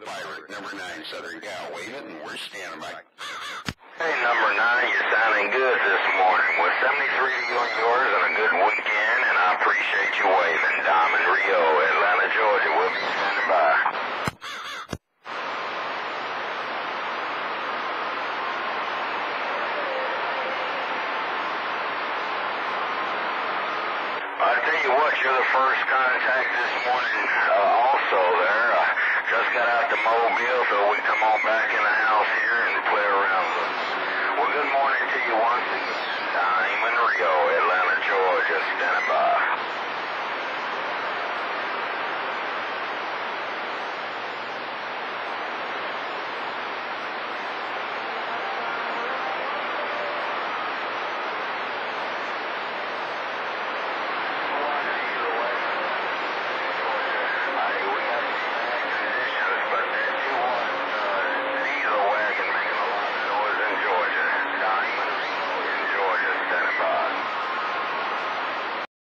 Pirate, number 9, Southern Cal. Wave it, and we're standing by. Hey, number 9, you're sounding good this morning. With 73 to you and yours and a good weekend, and I appreciate you waving. DiamondRio, Atlanta, Georgia. We'll be standing by. I tell you what, you're the first contact this morning also there. Just got out to Mobile, so we come on back in the house here and play around with it. Well, good morning to you once again. DiamondRio, Atlanta, Georgia, standing by.